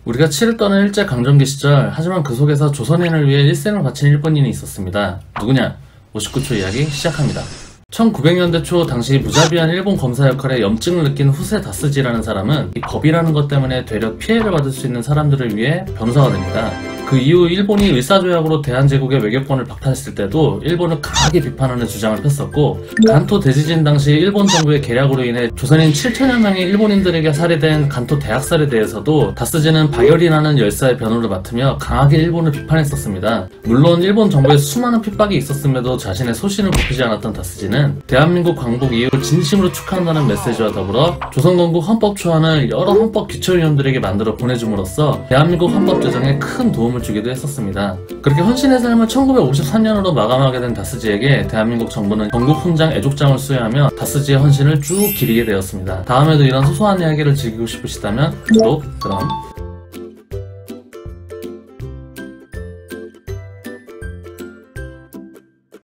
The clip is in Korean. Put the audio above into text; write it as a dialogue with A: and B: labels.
A: 우리가 치를 떠는 일제강점기 시절, 하지만 그 속에서 조선인을 위해 일생을 바친 일본인이 있었습니다. 누구냐? 59초 이야기 시작합니다. 1900년대 초 당시 무자비한 일본 검사 역할에 염증을 느낀 후세 다스지라는 사람은 이 법이라는 것 때문에 되려 피해를 받을 수 있는 사람들을 위해 변호사가 됩니다. 그 이후 일본이 을사조약으로 대한제국의 외교권을 박탈했을 때도 일본을 강하게 비판하는 주장을 폈었고, 간토 대지진 당시 일본 정부의 계략으로 인해 조선인 7천여 명의 일본인들에게 살해된 간토 대학살에 대해서도 다스지는 박열이 나는 열사의 변호를 맡으며 강하게 일본을 비판했었습니다. 물론 일본 정부에 수많은 핍박이 있었음에도 자신의 소신을 굽히지 않았던 다스지는 대한민국 광복 이후를 진심으로 축하한다는 메시지와 더불어 조선건국 헌법 초안을 여러 헌법 기초위원들에게 만들어 보내줌으로써 대한민국 헌법 제정에 큰 도움을 주기도 했었습니다. 그렇게 헌신의 삶을 1953년으로 마감하게 된 다스지에게 대한민국 정부는 건국훈장 애족장을 수여하며 다스지의 헌신을 쭉 기리게 되었습니다. 다음에도 이런 소소한 이야기를 즐기고 싶으시다면 구독, 그럼